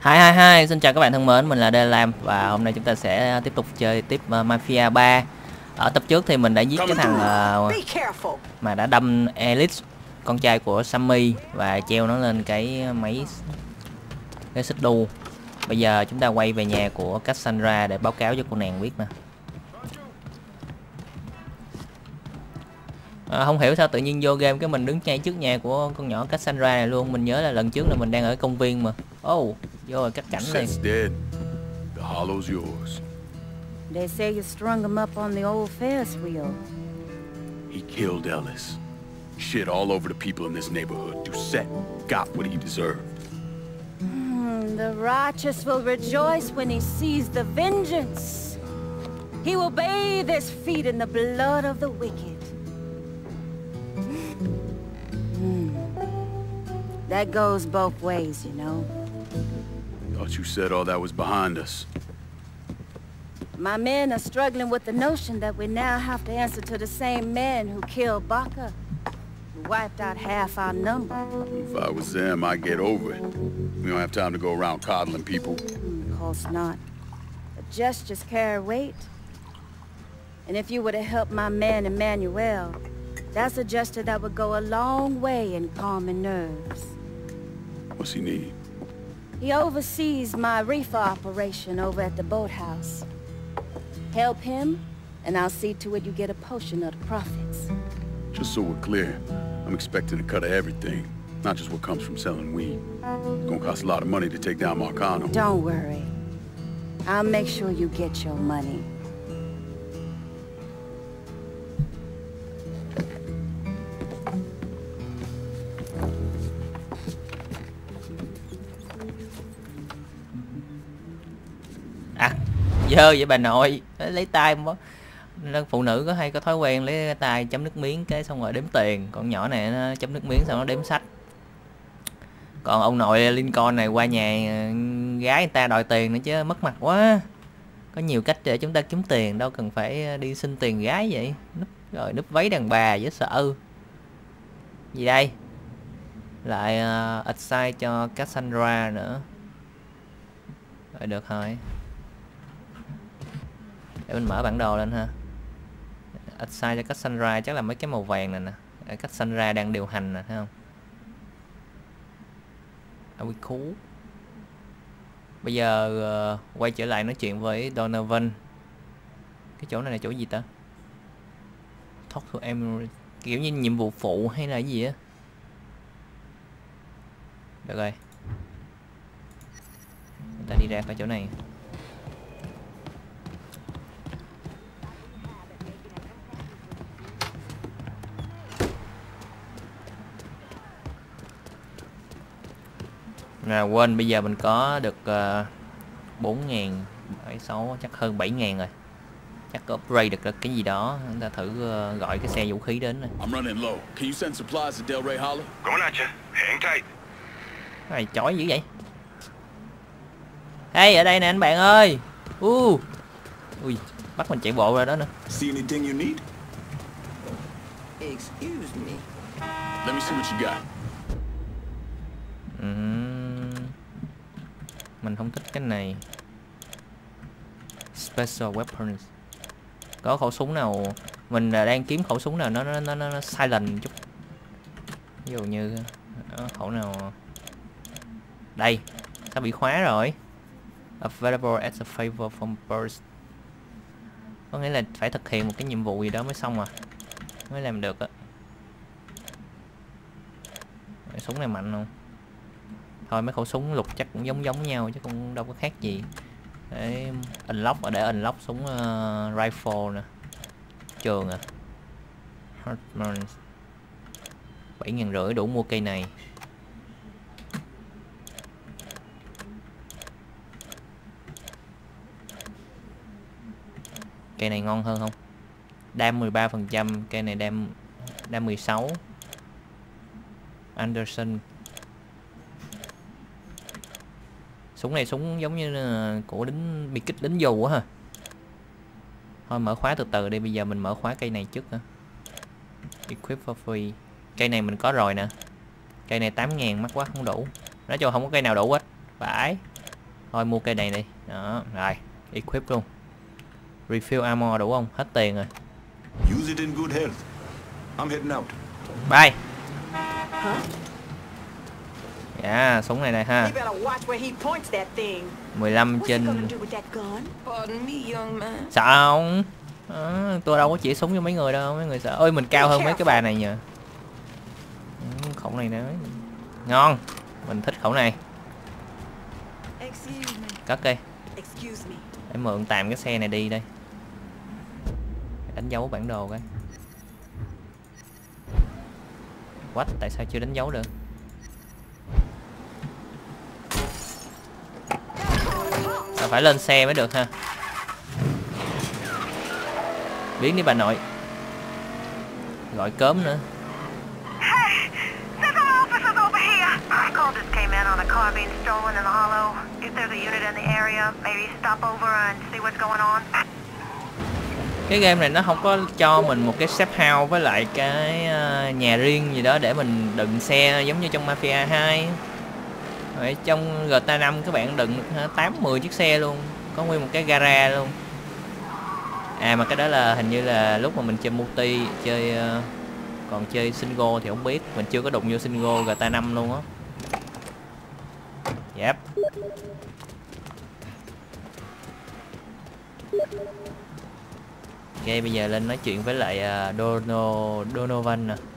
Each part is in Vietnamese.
Hi, xin chào các bạn thân mến, mình là Đê Lam và hôm nay chúng ta sẽ tiếp tục chơi tiếp Mafia 3. Ở tập trước thì mình đã giết cái thằng mà đã đâm Elite, con trai của Sammy, và treo nó lên cái xích đu. Bây giờ chúng ta quay về nhà của Cassandra để báo cáo cho cô nàng biết nè. Không hiểu sao tự nhiên vô game cái mình đứng ngay trước nhà của con nhỏ Cassandra này luôn. Mình nhớ là lần trước là mình đang ở công viên mà. Vô rồi cắt cảnh này. The hollow's yours. They say you strung him up on the old Ferris wheel. He killed Ellis. Shit all over the people in this neighborhood. Doucette got what he deserved. The righteous will rejoice when he sees the vengeance. He will bathe his feet in the blood of the wicked. That goes both ways, you know. Thought you said all that was behind us. My men are struggling with the notion that we now have to answer to the same men who killed Baca, who wiped out half our number. If I was them, I'd get over it. We don't have time to go around coddling people. Of course not. But gestures carry weight. And if you were to help my man Emmanuel, that's a gesture that would go a long way in calming nerves. What's he need? He oversees my reefer operation over at the boathouse. Help him, and I'll see to it you get a portion of the profits. Just so we're clear, I'm expecting a cut of everything, not just what comes from selling weed. It's gonna cost a lot of money to take down Marcano. Don't worry. I'll make sure you get your money. Dơ vậy bà nội, lấy tay không? Phụ nữ có hay có thói quen lấy tay chấm nước miếng cái xong rồi đếm tiền, còn nhỏ này nó chấm nước miếng xong nó đếm sách. Còn ông nội Lincoln này qua nhà gái người ta đòi tiền nữa chứ, mất mặt quá. Có nhiều cách để chúng ta kiếm tiền, đâu cần phải đi xin tiền gái vậy. Núp váy đàn bà dễ sợ. Gì đây? Lại assign cho Cassandra nữa. Rồi được rồi. Để mình mở bản đồ lên ha. Assign cho Cassandra chắc là mấy cái màu vàng này nè. Cassandra đang điều hành nè, thấy không? Are we cool? Bây giờ quay trở lại nói chuyện với Donovan. Cái chỗ này là chỗ gì ta? Talk to em, kiểu như nhiệm vụ phụ hay là cái gì á. Được rồi. Chúng ta đi ra khỏi chỗ này. Quên bây giờ mình có được 4.000, 6 chắc hơn 7.000 rồi. Chắc có upgrade được cái gì đó. Chúng ta thử gọi cái xe vũ khí đến này. I'm running low. Can you send supplies to Del Rey Hollow? Going at you. Hang tight. Cái này chói dữ vậy. Hey, ở đây nè anh bạn ơi. Ui, bắt mình chạy bộ ra đó nữa. See anything you need? Excuse me. Let me see what you got. Mình không thích cái này. Special weapons. Có khẩu súng nào mình đang kiếm khẩu súng nào nó silent chút. Ví dụ như khẩu nào đây, sao bị khóa rồi? Available as a favor from birds. Có nghĩa là phải thực hiện một cái nhiệm vụ gì đó mới xong à, mới làm được á. Súng này mạnh không? Thôi mấy khẩu súng lục chắc cũng giống nhau chứ cũng đâu có khác gì. Để unlock, để unlock súng rifle nè. Trường à. 7.500 đủ mua cây này. Cây này ngon hơn không? Đam 13%, cây này đam 16. Anderson. Súng này súng giống như của lính biệt kích, lính dù á ha. Thôi mở khóa từ từ đi, bây giờ mình mở khóa cây này trước ha. Equip for free. Cây này mình có rồi nè. Cây này 8.000 mắc quá không đủ. Nói chung không có cây nào đủ hết. Phải. Thôi mua cây này đi. Đó, rồi, equip luôn. Refill armor đủ không? Hết tiền rồi. Use it in good health. I'm heading out. Bye. Dạ, súng này ha. You better watch where he points that thing. 15 What's he trên. gonna do with that gun? Pardon me, young man. Sợ không? Tôi đâu có chỉ súng cho mấy người đâu, mấy người sợ. Ôi mình cao hơn mấy cái bà này nhờ. Khẩu này nữa. Ngon. Mình thích khẩu này. Excuse me. Cất đi. Excuse me. Để mượn tạm cái xe này đi đây. Đánh dấu bản đồ cái. What? Tại sao chưa đánh dấu được? Phải lên xe mới được ha. Biến đi bà nội. Gọi cớm nữa. Hey, there's an officers over here. Call just came in on a car being stolen in the hollow. If there's a unit in the area, maybe stop over and see what's going on. Cái game này nó không có cho mình một cái safe house với lại cái nhà riêng gì đó để mình đựng xe giống như trong Mafia 2. Ở trong GTA 5 các bạn đựng 8-10 chiếc xe luôn, có nguyên một cái gara luôn. À mà cái đó là hình như là lúc mà mình chơi multi, chơi còn chơi single thì không biết, mình chưa có đụng vô single GTA 5 luôn á. Yep. Ok, bây giờ lên nói chuyện với lại Donovan nè.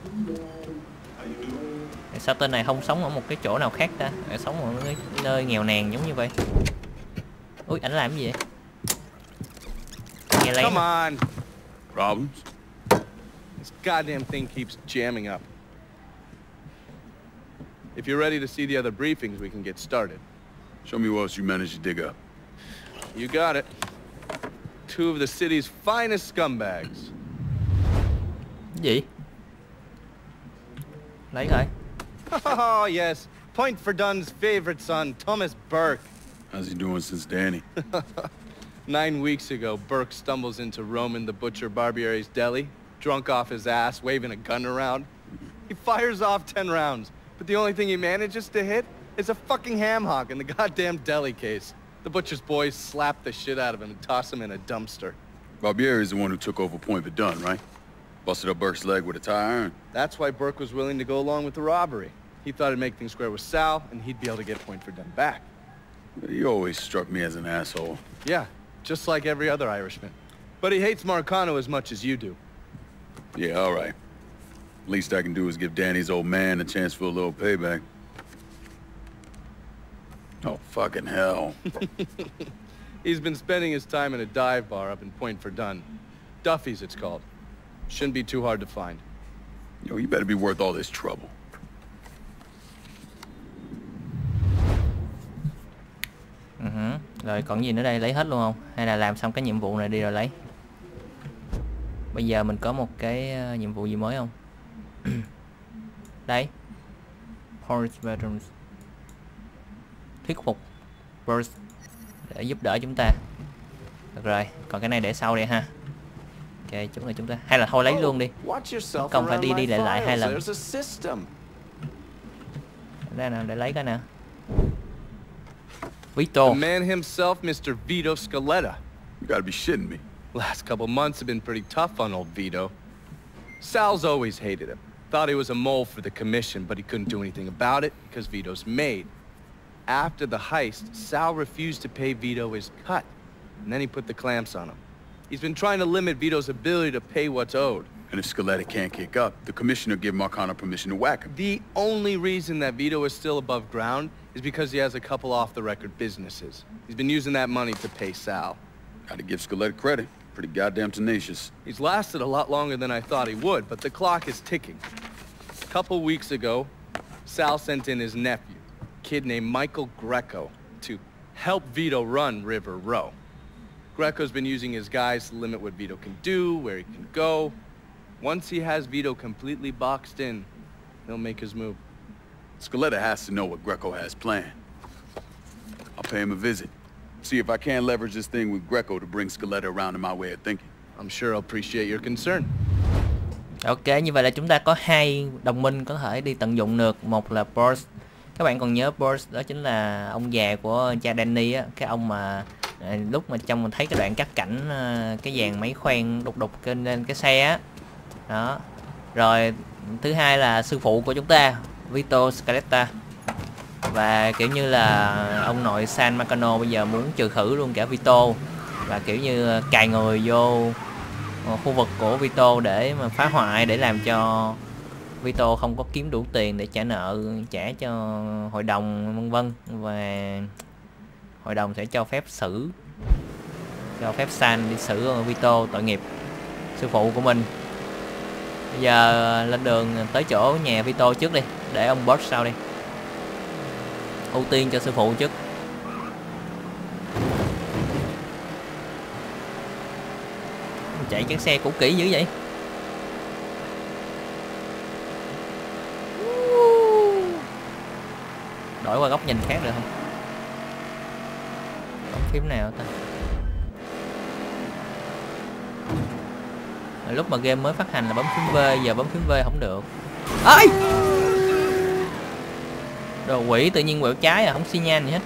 Sao tên này không sống ở một cái chỗ nào khác ta? Sống ở cái nơi nghèo nàn giống như vậy. Ui, ảnh làm cái gì vậy? Nghe lấy. Come on. Problems? This goddamn thing keeps jamming up. If you're ready to see the other briefings, we can get started. Show me what else you managed to dig up. You got it. Two of the city's finest scumbags. Cái gì? Lấy rồi. Oh, yes. Point for Dunn's favorite son, Thomas Burke. How's he doing since Danny? 9 weeks ago, Burke stumbles into Roman the Butcher Barbiere's deli, drunk off his ass, waving a gun around. He fires off 10 rounds, but the only thing he manages to hit is a fucking ham hock in the goddamn deli case. The butcher's boys slap the shit out of him and toss him in a dumpster. Barbieri is the one who took over Point Verdun, right? Busted up Burke's leg with a tire iron. That's why Burke was willing to go along with the robbery. He thought it'd make things square with Sal, and he'd be able to get Point Verdun back. He always struck me as an asshole. Yeah, just like every other Irishman. But he hates Marcano as much as you do. Yeah, all right. Least I can do is give Danny's old man a chance for a little payback. Oh, fucking hell. He's been spending his time in a dive bar up in Point Verdun. Duffy's, it's called. Shouldn't be too hard to find. Yo, you better be worth all this trouble. Rồi còn gì nữa đây, lấy hết luôn không? Hay là làm xong cái nhiệm vụ này đi rồi lấy? Bây giờ mình có một cái nhiệm vụ gì mới không? Đây. Port Veterans. Thuyết phục Burst để giúp đỡ chúng ta. Được rồi, còn cái này để sau đi ha. Ok, chúng ta hay là thôi lấy luôn đi. Không phải đi lại 2 lần. Đây nào, để lấy cái nào. Vito. The man himself, Mr. Vito Scaletta. You gotta be shitting me. Last couple months have been pretty tough on old Vito. Sal's always hated him. Thought he was a mole for the commission, but he couldn't do anything about it because Vito's made. After the heist, Sal refused to pay Vito his cut, and then he put the clamps on him. He's been trying to limit Vito's ability to pay what's owed. And if Scaletta can't kick up, the commissioner give Marcano permission to whack him. The only reason that Vito is still above ground is because he has a couple off-the-record businesses. He's been using that money to pay Sal. Gotta give Scaletta credit. Pretty goddamn tenacious. He's lasted a lot longer than I thought he would, but the clock is ticking. A couple weeks ago, Sal sent in his nephew, a kid named Michael Greco, to help Vito run River Row. Greco's been using his guys to limit what Vito can do, where he can go. Once he has Vito completely boxed in, he'll make his move. Scaletta has to know what Greco has planned. I'll pay him a visit. See if I can leverage this thing with Greco to bring Scaletta around to my way of thinking. I'm sure he'll appreciate your concern. Ok, như vậy là chúng ta có 2 đồng minh có thể đi tận dụng được. Một là Burst, Các bạn còn nhớ Burst đó chính là ông già của cha Danny á, cái ông mà lúc mà trong mình thấy cái đoạn cắt cảnh cái dàn máy khoan đục đục lên cái xe á. Đó. Rồi thứ hai là sư phụ của chúng ta, Vito Scaletta. Và kiểu như là ông nội San Marcano bây giờ muốn trừ khử luôn cả Vito, và kiểu như cài người vô khu vực của Vito để mà phá hoại, để làm cho Vito không có kiếm đủ tiền để trả nợ, trả cho hội đồng vân vân, và hội đồng sẽ cho phép San đi xử Vito tội nghiệp sư phụ của mình. Bây giờ lên đường tới chỗ nhà Vito trước đi, để ông boss sau đi, ưu tiên cho sư phụ trước. Chạy chiếc xe cũ kỹ dữ vậy. Đổi qua góc nhìn khác được không? Bấm phím nào ta? Lúc mà game mới phát hành là bấm phím V, giờ bấm phím V không được. Ơi! Đồ quỷ tự nhiên quẹo trái à, không xi nhan gì hết.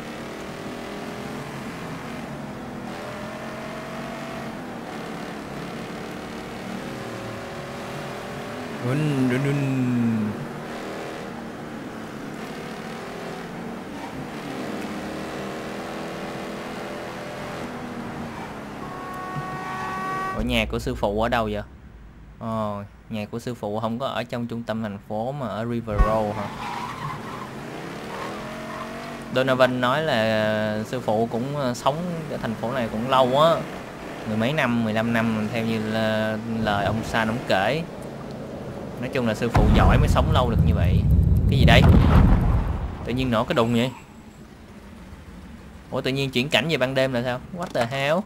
Ở nhà của sư phụ ở đâu vậy? Nhà của sư phụ không có ở trong trung tâm thành phố mà ở River Road hả? Donovan nói là sư phụ cũng sống ở thành phố này cũng lâu á, mười mấy năm, 15 năm theo như là lời ông San ông kể. Nói chung là sư phụ giỏi mới sống lâu được như vậy. Cái gì đây? Tự nhiên nổ cái đùng vậy? Ủa tự nhiên chuyển cảnh về ban đêm là sao? What the hell?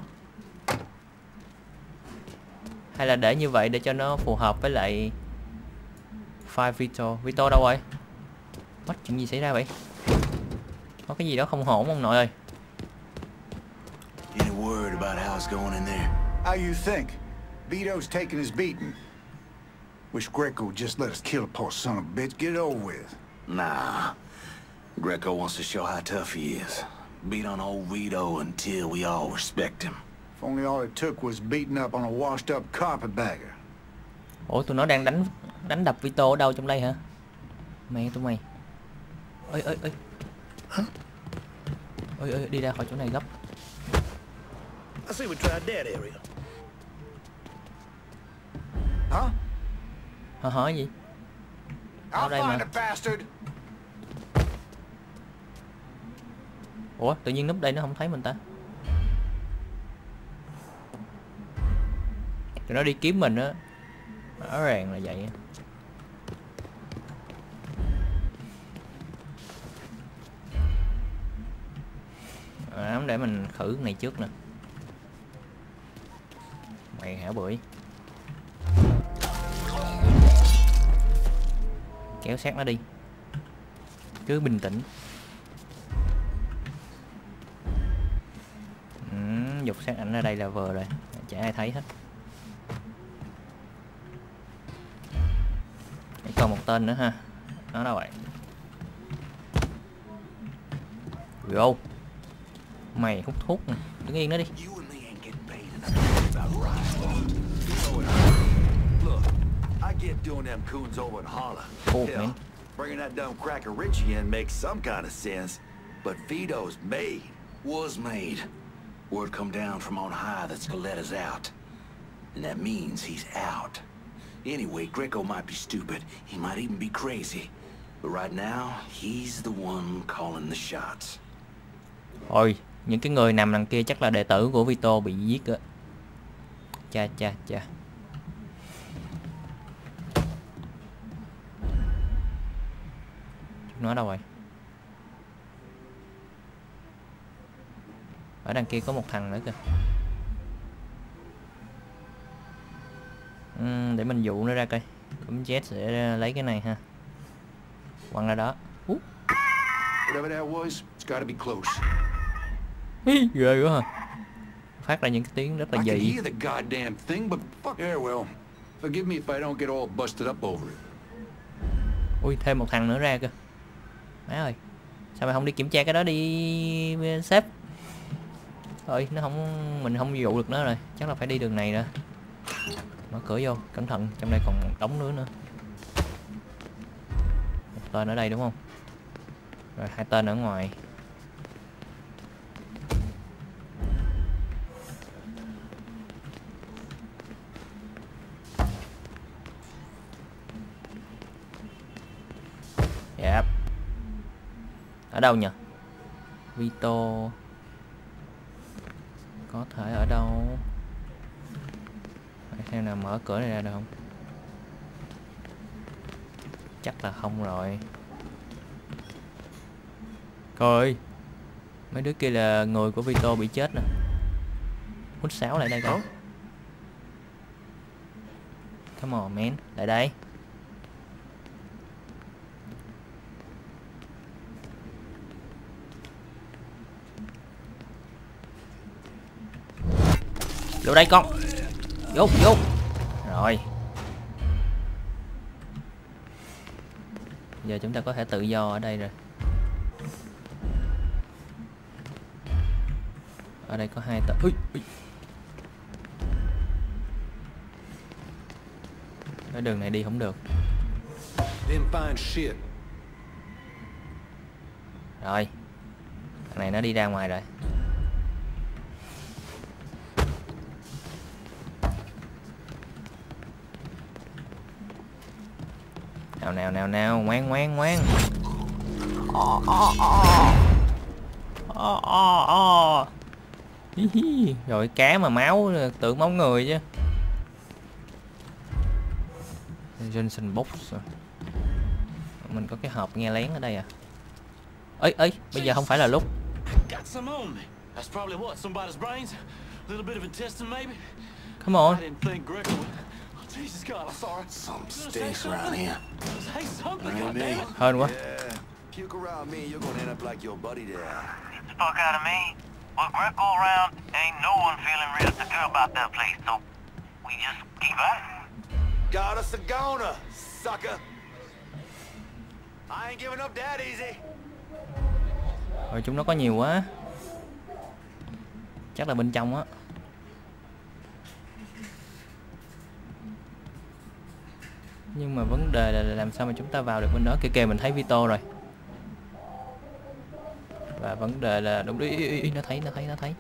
Hay là để như vậy để cho nó phù hợp với lại file Vito. Vito đâu rồi? What? Chuyện gì xảy ra vậy? Có cái gì đó không ổn ông nội ơi. Any word about how it's going in there? How you think? Vito's taking his beating. Wish Greco would just let us kill a poor son of a bitch, get it over with. Nah. Greco wants to show how tough he is. Beat on old Vito until we all respect him. If only all it took was beating up on a washed up carpetbagger. Ủa tụi nó đang đánh đập Vito ở đâu trong đây hả? Mẹ tụi mày. Ơi ơi ơi. Hả? Ơi ơi, đi ra khỏi chỗ này gấp. I say we try that area. Hả? Hả gì? Ở đây mà. Ủa tự nhiên núp đây nó không thấy mình ta. Tụi nó đi kiếm mình á. Rõ ràng là vậy. Để mình khử cái này trước nè. Mày hả bưởi. Kéo sát nó đi. Cứ bình tĩnh. Dục sát ảnh ở đây là vừa rồi. Chả ai thấy hết. Để còn một tên nữa ha. Nó đâu vậy? Vô. Mày hút thuốc nè. Đứng yên nó đi. Cool, man. Bringing that dumb cracker Richie in makes some kind of sense, but Vito's made. Was made. Word come down from on high that Scaletta's out. And that means he's out. Anyway, Greco might be stupid. He might even be crazy. But right now, he's the one calling the shots. Ôi, những cái người nằm đằng kia chắc là đệ tử của Vito bị giết á. Cha. Nó đâu rồi? Ở đằng kia có một thằng nữa kìa. Để mình dụ nó ra coi. Bấm Z sẽ lấy cái này ha. Quăng ra đó. Whatever that was, it's gotta be close. Ghê quá hả? Phát ra những cái tiếng rất là I can dị. hear the goddamn thing, but fuck. Yeah, well, forgive me if I don't get all busted up over it. Ui, thêm một thằng nữa ra kìa. Má ơi, sao mày không đi kiểm tra cái đó đi sếp? Thôi nó không, mình không dụ được nó rồi, chắc là phải đi đường này rồi. Mở cửa vô, cẩn thận, trong đây còn đống nữa. Một tên ở đây đúng không? Rồi 2 tên ở ngoài. Dạ. Ở đâu nhỉ? Vito có thể ở đâu? Phải xem nào, mở cửa này ra được không? Chắc là không rồi. Coi mấy đứa kia là người của Vito bị chết nè. Hút sáo lại đây coi. Come on man, lại đây. Vô đây con. Vô. Rồi. Giờ chúng ta có thể tự do ở đây rồi. Ở đây có 2 tờ. Ui. Cái đường này đi không được. Rồi. Thằng này nó đi ra ngoài rồi. Nào, ngoan. Rồi cá mà máu tưởng máu người chứ. Johnson Box. Mình có cái hộp nghe lén ở đây à. Ấy, bây giờ không phải là lúc. Come on. Jesus God, I'm sorry. Something stinks around here. Say something, goddammit. Hên quá. Puke around me, you're gonna end up like your buddy there. Get the fuck out of me. With Greco around, ain't no one feeling real secure about that place, so we just keep at it. Got us a goner, sucker. I ain't giving up that easy. Rồi chúng nó có nhiều quá. Chắc là bên trong á. Nhưng mà vấn đề là làm sao mà chúng ta vào được bên đó. Kìa mình thấy Vito rồi. Và vấn đề là đúng đi, nó thấy.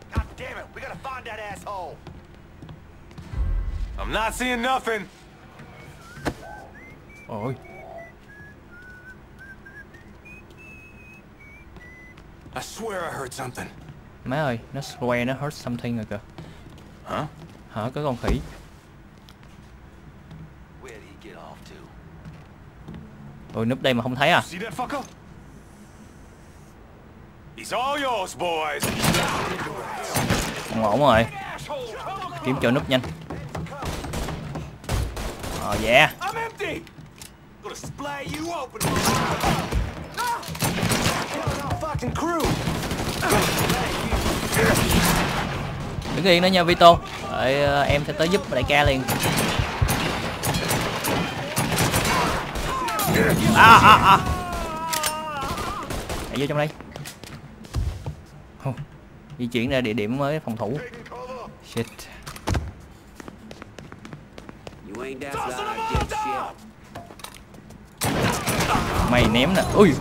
I'm not seeing nothing. Ôi. I swear I heard something. Má ơi, nó swear nó heard something rồi kìa. Hả? Hả, có con khỉ. Ôi, núp đây mà không thấy à? Không ổn rồi. Kiếm chỗ núp nhanh. Yeah. Đứng yên đó nha Vito. Đợi em sẽ tới giúp đại ca liền. Hãy vô trong đây. Di chuyển ra địa điểm mới phòng thủ. Shit. Mày ném nè. Ui.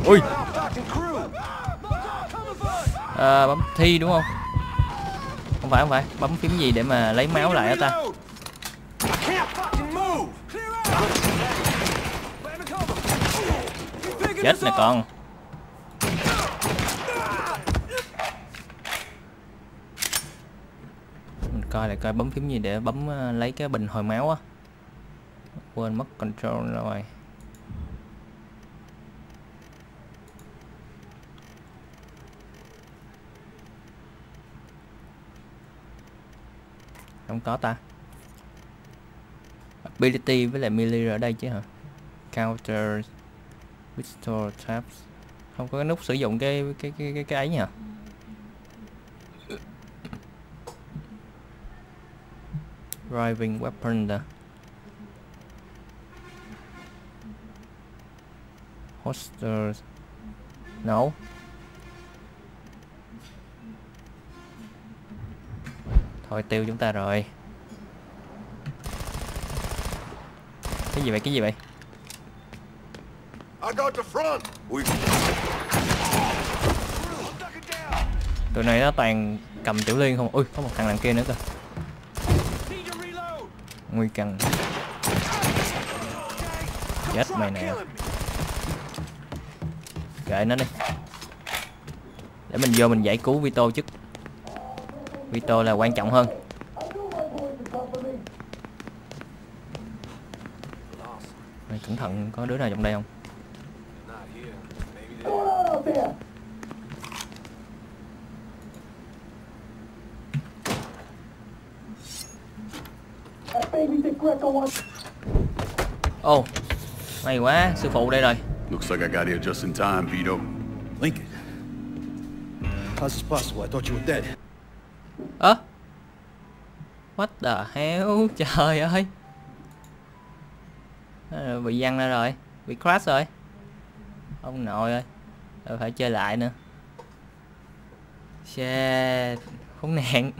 Bấm thi đúng không? Không phải. Bấm phím gì để mà lấy máu lại hả ta? Chết nè con. Mình coi lại coi bấm phím gì để bấm lấy cái bình hồi máu á. Quên mất control rồi. Không có ta. Ability với lại melee ở đây chứ hả? Counter Pistol tabs. Không có cái nút sử dụng cái ấy nhỉ? Driving weapon đó. Holsters. Nổ. Thôi tiêu chúng ta rồi. Cái gì vậy? Cái gì vậy? I got the front. Tụi này nó toàn cầm tiểu liên không? Ui, có một thằng đằng kia nữa cơ. Nguy cần. Chết mày nè. Kệ nó đi. Để mình vô mình giải cứu Vito trước. Vito là quan trọng hơn. Mày cẩn thận, có đứa nào trong đây không? Ồ, may quá, sư phụ đây rồi. Looks like I got here just in time, Vito. Lincoln. How's this possible? I thought you were dead. Ơ? What the hell? Trời ơi. Bị văng ra rồi, bị crash rồi. Ông nội ơi. Rồi phải chơi lại nữa. Shit, khốn nạn.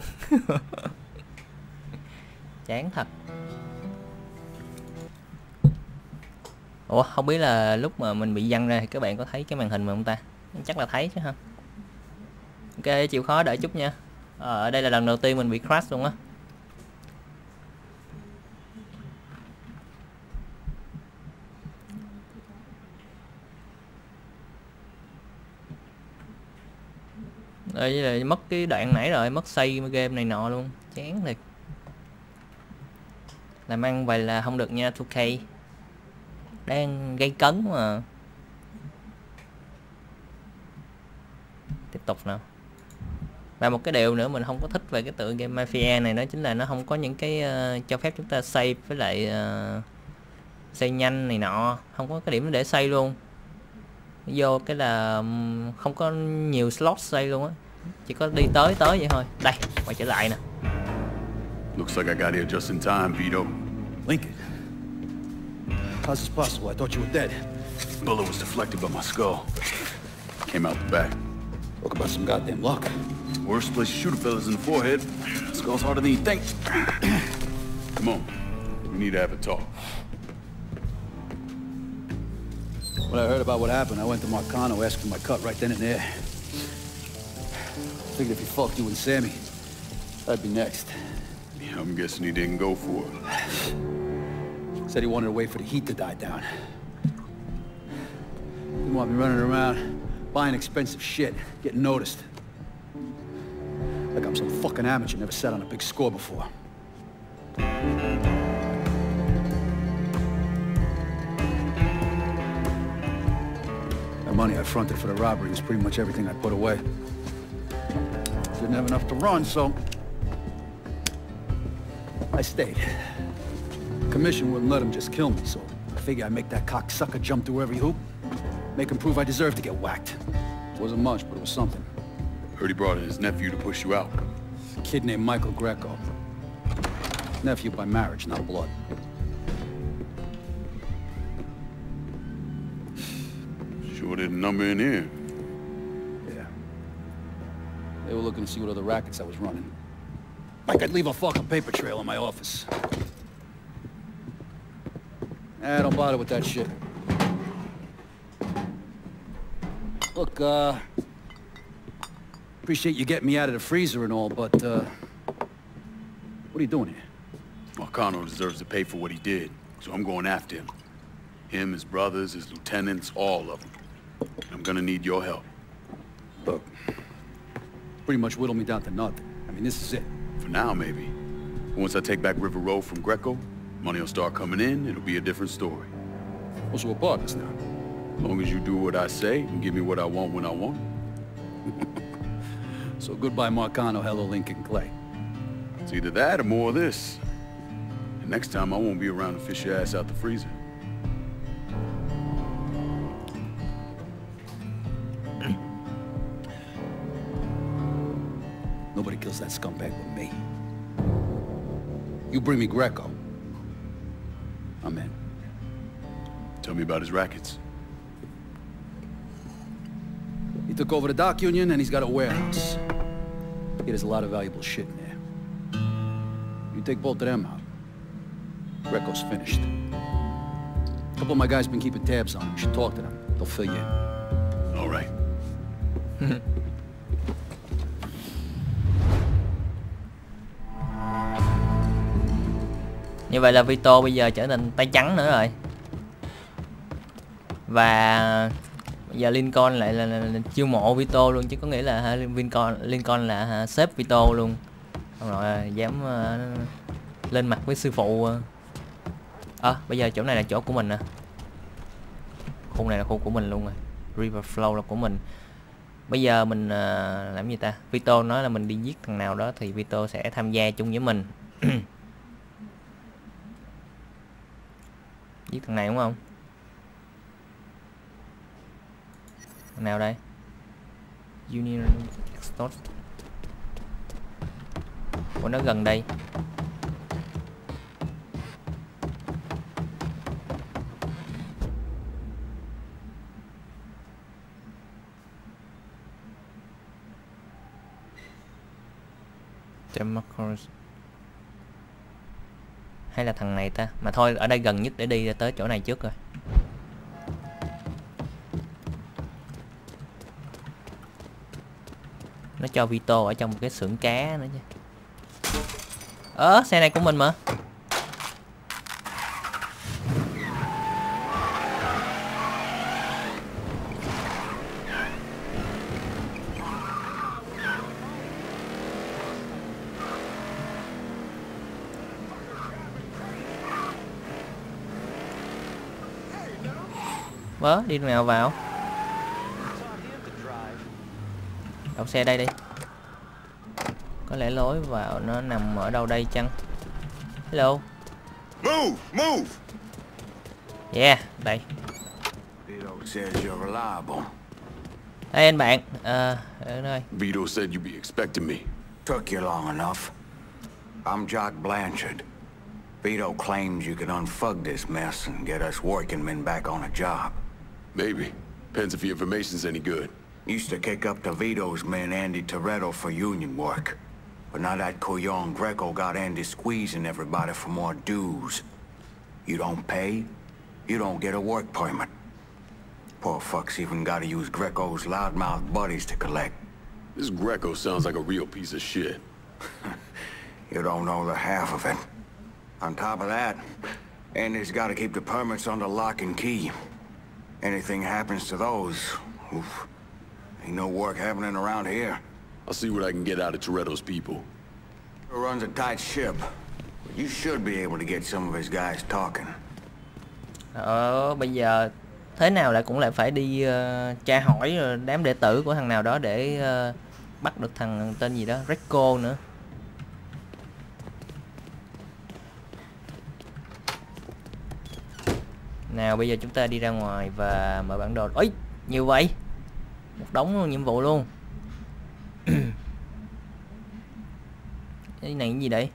Chán thật. Ủa, không biết là lúc mà mình bị văng ra thì các bạn có thấy cái màn hình mà không ta? Chắc là thấy chứ ha. Ok, chịu khó đợi chút nha. Ở đây là lần đầu tiên mình bị crash luôn á. Đây là mất cái đoạn nãy rồi, mất save game này nọ luôn, chán thiệt. Làm ăn vậy là không được nha 2K. Đang gây cấn mà. Tiếp tục nào. Và một cái điều nữa mình không có thích về cái tựa game Mafia này đó chính là nó không có những cái cho phép chúng ta save với lại save nhanh này nọ, không có cái điểm để save luôn. Vô cái là không có nhiều slot save luôn á, chỉ có đi tới vậy thôi. Đây, quay trở lại nè. Looks like I got here just in time, Vito. Lincoln. How's this possible? I thought you were dead. Bullet was deflected by my skull. Came out the back. Talk about some goddamn luck. Worst place to shoot a fella's in the forehead. Skull's harder than you think. Come on. We need to have a talk. When I heard about what happened, I went to Marcano, asked for my cut right then and there. Figured if he fucked you and Sammy, I'd be next. Yeah, I'm guessing he didn't go for it. Said he wanted to wait for the heat to die down. Didn't want me running around, buying expensive shit, getting noticed. Like I'm some fucking amateur, never sat on a big score before. The money I fronted for the robbery was pretty much everything I put away. Didn't have enough to run, so I stayed. Commission wouldn't let him just kill me, so I figure I'd make that cocksucker jump through every hoop. Make him prove I deserve to get whacked. Wasn't much, but it was something. Heard he brought in his nephew to push you out. A kid named Michael Greco. Nephew by marriage, not blood. Sure didn't number in here. Yeah. They were looking to see what other rackets I was running. Like I'd leave a fucking paper trail in my office. Don't bother with that shit. Look, appreciate you getting me out of the freezer and all, but, what are you doing here? Marcano deserves to pay for what he did, so I'm going after him. Him, his brothers, his lieutenants, all of them. I'm gonna need your help. Look, pretty much whittle me down to nothing. I mean, this is it. For now, maybe. Once I take back River Road from Greco, money will start coming in, it'll be a different story. Well, so we're partners now. As long as you do what I say and give me what I want when I want. So goodbye Marcano, hello Lincoln Clay. It's either that or more of this. And next time I won't be around to fish your ass out the freezer. Nobody kills that scumbag with me. You bring me Greco, I'm in. Tell me about his rackets. took over the dock union and he's got a warehouse. He has a lot of valuable shit in there. You take both of them out, Greco's finished. A couple of my guys been keeping tabs on him. You should talk to them. They'll fill you in. All right. Như vậy là Vito bây giờ trở thành tay trắng nữa rồi. Và bây giờ Lincoln lại là chiêu mộ Vito luôn, chứ có nghĩa là Lincoln là sếp Vito luôn. Xong rồi dám lên mặt với sư phụ. Bây giờ chỗ này là chỗ của mình nè. Khu này là khu của mình luôn rồi. River Flow là của mình. Bây giờ mình làm gì ta? Vito nói là mình đi giết thằng nào đó thì Vito sẽ tham gia chung với mình. Giết thằng này đúng không? Thằng nào đây? Union Extort. Ủa nó gần đây. Hay là thằng này ta? Mà thôi ở đây gần nhất để đi ra tới chỗ này trước rồi. Nó cho Vito ở trong một cái xưởng cá nữa chứ. Xe này của mình mà. Đi nào vào. Đậu xe đây đi. Có lẽ lối vào nó nằm ở đâu đây chăng? Hello. Move. Yeah, đây. Vito says you're reliable. Đây anh bạn. Nơi. Vito said you'd be expecting me. Took you long enough. I'm Jock Blanchard. Vito claims you can unfug this mess and get us working men back on a job. Maybe. Depends if the information's any good. Used to kick up to Vito's men Andy Toretto for union work. But now that Couillon Greco got Andy squeezing everybody for more dues. You don't pay, you don't get a work permit. Poor fucks even gotta use Greco's loudmouth buddies to collect. This Greco sounds like a real piece of shit. You don't know the half of it. On top of that, Andy's gotta keep the permits under lock and key. Anything happens to those, oof, ain't no work happening around here. I'll see what I can get out of Toretto's people. He runs a tight ship, but you should be able to get some of his guys talking. Bây giờ thế nào lại cũng lại phải đi tra hỏi đám đệ tử của thằng nào đó để bắt được thằng tên gì đó, Greco nữa. Nào bây giờ chúng ta đi ra ngoài và mở bản đồ. Ôi, nhiều vậy. Một đống nhiệm vụ luôn. Cái này cái gì đây?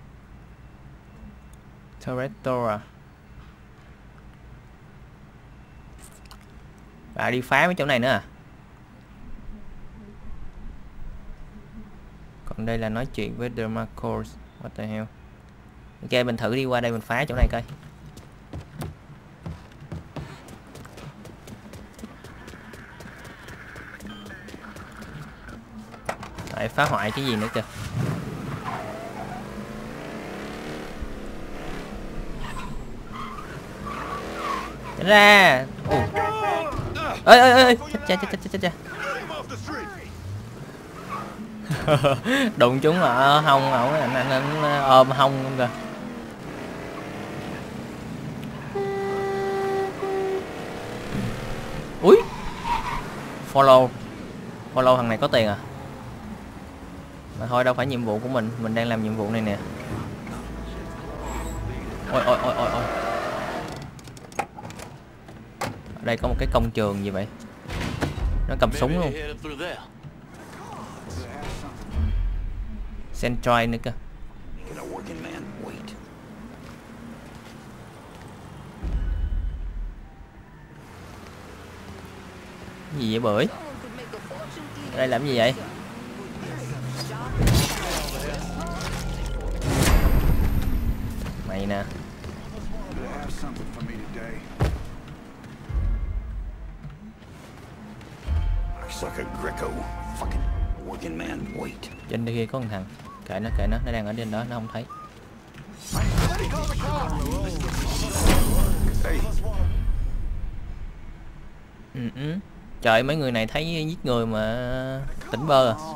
Toretto à? Và đi phá mấy chỗ này nữa à? Còn đây là nói chuyện với Dermarcos. What the hell? Ok, mình thử đi qua đây mình phá chỗ này coi. Tại phá hoại cái gì nữa kìa. Tránh ra. Ơi chết. Đụng chúng ở hông ổng, anh ôm hông luôn kìa. Úi. Follow thằng này có tiền à? Mà thôi đâu phải nhiệm vụ của mình đang làm nhiệm vụ này nè. Ôi. Ở đây có một cái công trường gì vậy? Nó cầm súng luôn. Sentry nữa kìa. Gì vậy bưởi? Ở đây làm gì vậy? Mày nè. Sucker Greco, fucking working man, wait. Trên kia có một thằng. Kệ nó đang ở trên đó, nó không thấy. Trời, mấy người này thấy giết người mà tỉnh bơ à.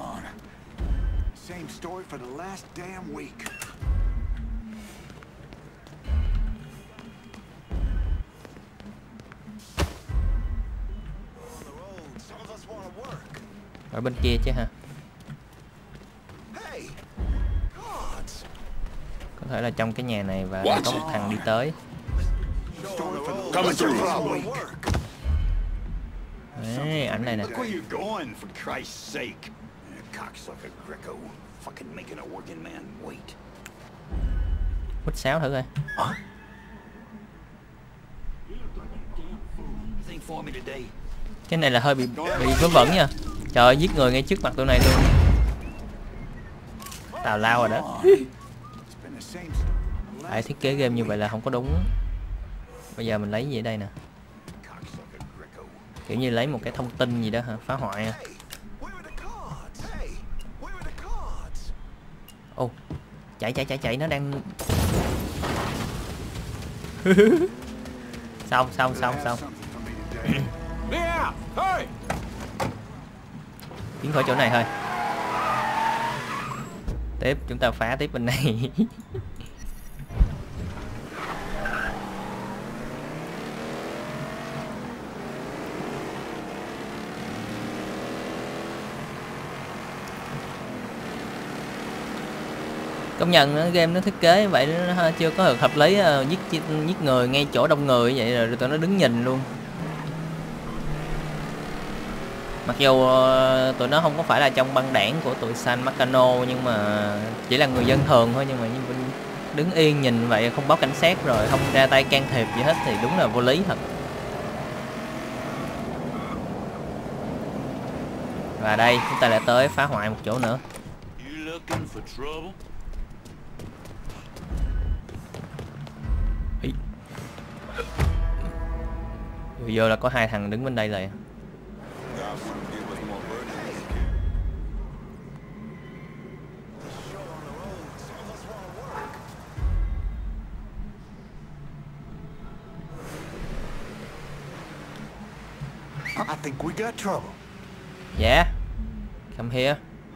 Ở bên kia chứ ha. Có thể là trong cái nhà này và có một thằng đi tới. Đấy, ảnh này nè. Hút sáo thử coi. Cái này là hơi bị vớ vẩn nha. Trời ơi, giết người ngay trước mặt tụi này luôn. Tào lao rồi đó. Phải thiết kế game như vậy là không có đúng. Bây giờ mình lấy gì ở đây nè? Kiểu như lấy một cái thông tin gì đó hả? Phá hoại à? Ô, chạy nó đang xong. Biến khỏi chỗ này thôi. Tiếp, chúng ta phá tiếp bên này. Công nhận game nó thiết kế vậy nó chưa có hợp lý, giết người ngay chỗ đông người vậy rồi tụi nó đứng nhìn luôn. Mặc dù tụi nó không có phải là trong băng đảng của tụi San Marcano nhưng mà chỉ là người dân thường thôi, nhưng mà đứng yên nhìn vậy không báo cảnh sát rồi không ra tay can thiệp gì hết thì đúng là vô lý thật. Và đây chúng ta lại tới phá hoại một chỗ nữa. Vô là có hai thằng đứng bên đây rồi. I think we got trouble. Yeah. Come here.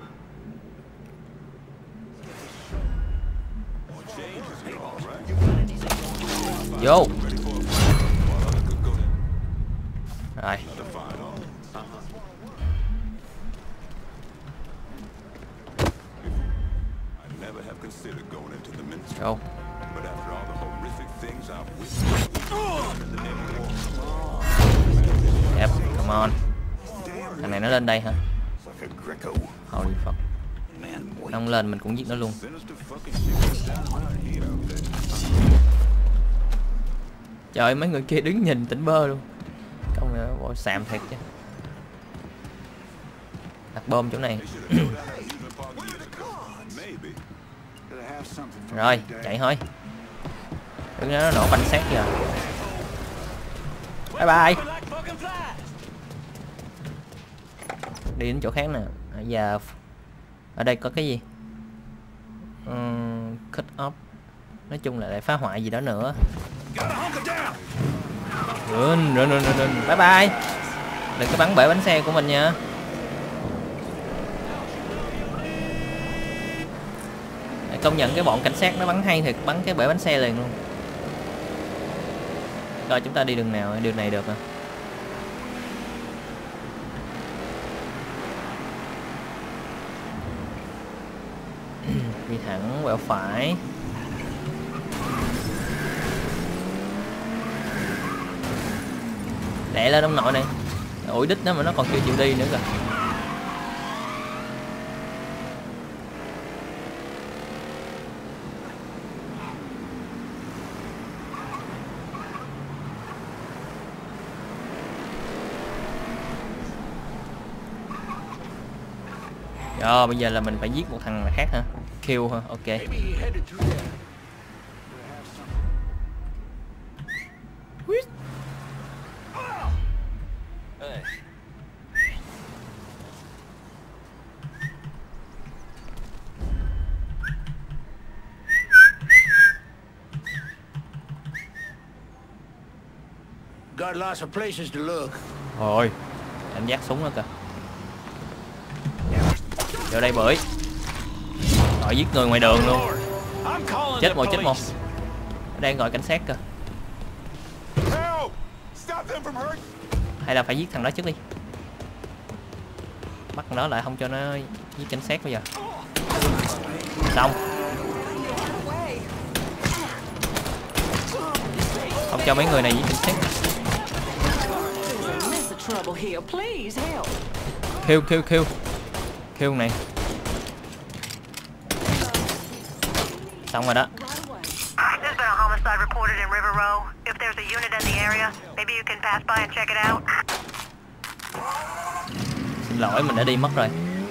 Vô. Rồi. Go. Yep, come on. Thằng này nó lên đây hả? Holy fuck. Nó không lên mình cũng giết nó luôn. Trời ơi, mấy người kia đứng nhìn tỉnh bơ luôn. Công nhận bộ xàm thiệt chứ. Đặt bom chỗ này. Rồi, chạy thôi. Đừng nó nổ bánh xét kìa. Bye bye. Đi đến chỗ khác nè. Giờ ở đây có cái gì? Cut off. Nói chung là lại phá hoại gì đó nữa. Run. Bye bye. Đừng có bắn bể bánh xe của mình nha. Công nhận cái bọn cảnh sát nó bắn hay thiệt, bắn cái bể bánh xe liền luôn. Rồi chúng ta đi đường nào? Đường này được à? Đi thẳng quẹo phải. Lẹ lên ông nội này. Ủi đít nó mà nó còn chưa chịu đi nữa kìa. Rồi bây giờ là mình phải giết một thằng khác hả? Kill hả? Ok. Got lots of places to look. Rồi, anh dắt súng nữa kìa. Vô đây bưởi. Rồi giết người ngoài đường luôn. Chết một. Đang gọi cảnh sát kìa. Hay là phải giết thằng đó trước đi. Bắt thằng đó lại không cho nó giết cảnh sát bây giờ. Xong. Không cho mấy người này giết cảnh sát. Kill này. Xong rồi đó. There's been a homicide reported in River Row. If there's a unit in the area, maybe you can pass by and check it out. Xin lỗi, mình đã đi mất rồi.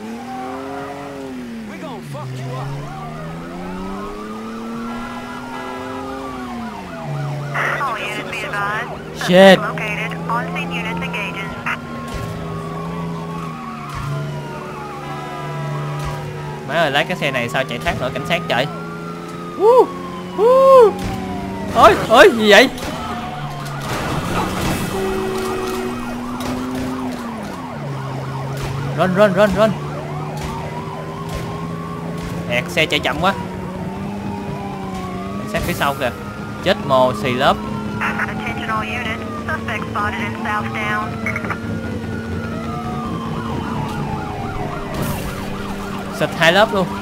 All units be advised. Shit. Located. On-scene units engaging. Má ơi, lái cái xe này sao chạy thoát nổi cảnh sát trời. Ôi, gì vậy? Run. Ẹt, xe chạy chậm quá. Cảnh sát phía sau kìa. Chết mồ xì lớp. Attention all units. Suspect spotted in South Down. Xịt 2 lớp luôn.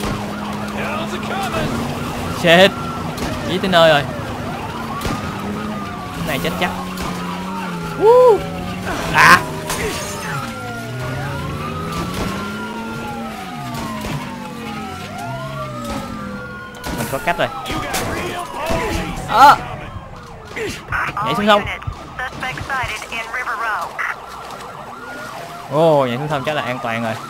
Shit. Dí tới nơi rồi. Cái này chết chắc. À. Mình có cách rồi. Nhảy xuống sông. Ồ, nhảy xuống sông chắc là an toàn rồi.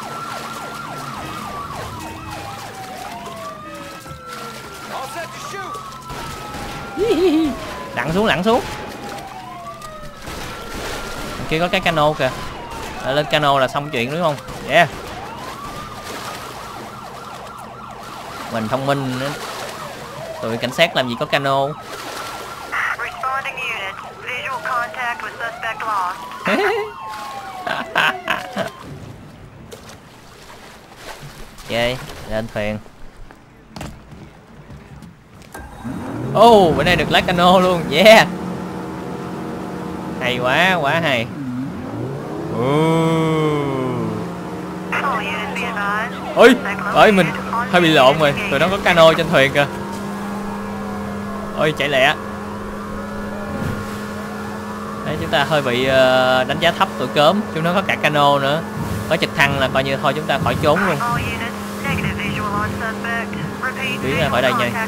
Lặn xuống. Bên kia có cái cano kìa. Lên cano là xong chuyện đúng không? Yeah. Mình thông minh nữa. Tụi cảnh sát làm gì có cano. Ok, lên thuyền. Bữa nay được lái cano luôn. Yeah. Hay quá hay. Ôi, mình hơi bị lộn rồi. Tụi nó có cano trên thuyền kìa. Ôi, chạy lẹ. Đấy, chúng ta hơi bị đánh giá thấp tụi cớm. Chúng nó có cả cano nữa. Có trực thăng là coi như thôi chúng ta khỏi trốn luôn. Biến ra khỏi đây nha.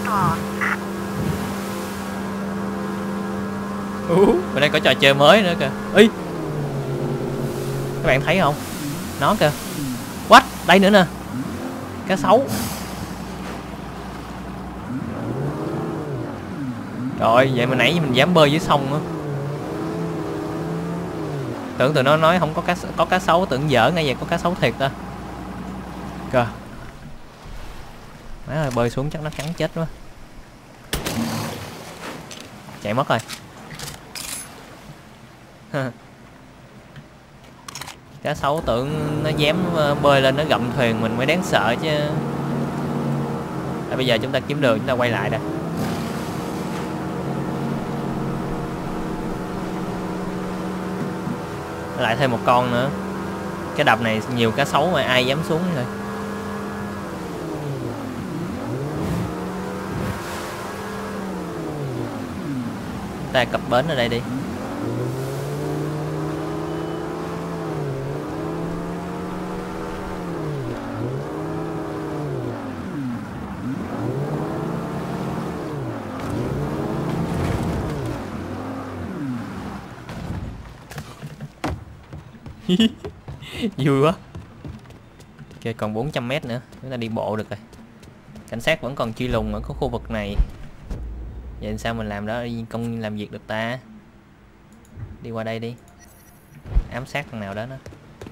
Bên đây có trò chơi mới nữa kìa. Ý, các bạn thấy không? Nó kìa. What? Đây nữa nè. Cá sấu. Rồi, vậy mà nãy mình dám bơi dưới sông nữa. Tưởng tụi nó nói không có cá sấu, tưởng dở ngay vậy có cá sấu thiệt ta. Kìa. Má ơi, bơi xuống chắc nó cắn chết quá. Chạy mất rồi. Cá sấu tưởng nó dám bơi lên nó gặm thuyền mình mới đáng sợ chứ. Bây giờ chúng ta kiếm đường, chúng ta quay lại đây. Lại thêm một con nữa. Cái đập này nhiều cá sấu mà ai dám xuống rồi. Ta cập bến ở đây đi. Vui quá. Ok, còn 400 m nữa chúng ta đi bộ được rồi. Cảnh sát vẫn còn truy lùng ở cái khu vực này. Vậy sao mình làm đó công làm việc được ta? Đi qua đây đi. Ám sát thằng nào đó nó.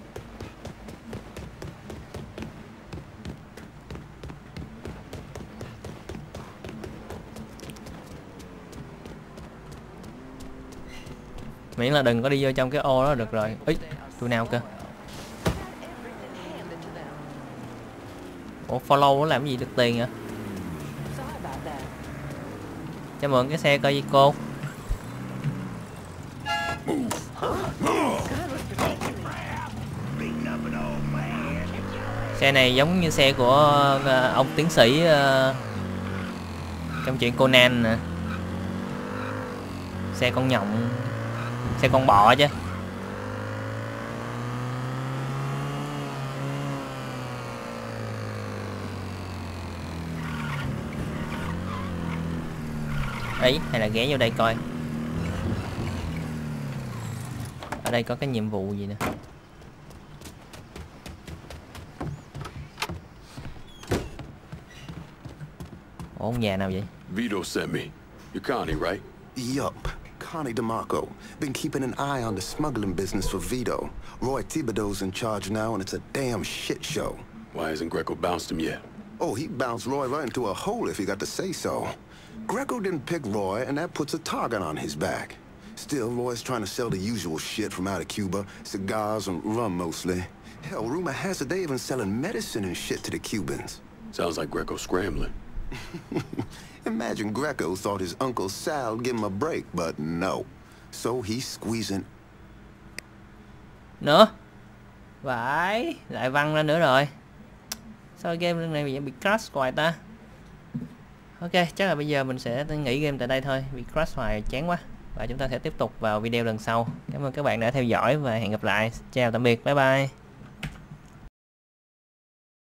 Miễn là đừng có đi vô trong cái ô đó được rồi. Ý, tụi nào cơ? Ủa follow nó làm gì được tiền hả? Cho mượn cái xe coi với cô. Xe này giống như xe của ông tiến sĩ trong chuyện Conan nè. Xe con nhộng, xe con bò chứ. Ấy, hay là ghé vô đây coi. Ở đây có cái nhiệm vụ gì nè. Ủa, ông già nào vậy? Vito sent me. You're Connie, right? Yup. Connie DeMarco. Been keeping an eye on the smuggling business for Vito. Roy Thibodeau's in charge now, and it's a damn shit show. Why hasn't Greco bounced him yet? Oh, he bounced Roy right into a hole if he got to say so. Greco didn't pick Roy, and that puts a target on his back. Still, Roy's trying to sell the usual shit from out of Cuba. Cigars and rum, mostly. Hell, rumor has it they even selling medicine and shit to the Cubans. Sounds like Greco's scrambling. Imagine Greco thought his Uncle Sal would give him a break, but no. So he's squeezing. Nữa. Vãi, lại văng ra nữa rồi. Sao game này bị crash hoài ta? Ok, chắc là bây giờ mình sẽ nghỉ game tại đây thôi, vì crash hoài chán quá. Và chúng ta sẽ tiếp tục vào video lần sau. Cảm ơn các bạn đã theo dõi và hẹn gặp lại. Chào tạm biệt, bye bye.